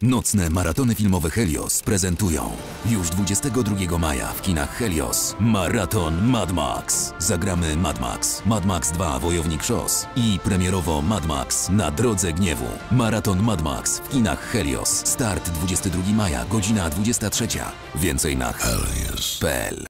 Nocne maratony filmowe Helios prezentują już 22 maja w kinach Helios Maraton Mad Max. Zagramy Mad Max, Mad Max 2 Wojownik Szos i premierowo Mad Max Na Drodze Gniewu. Maraton Mad Max w kinach Helios. Start 22 maja, godzina 23. Więcej na helios.pl.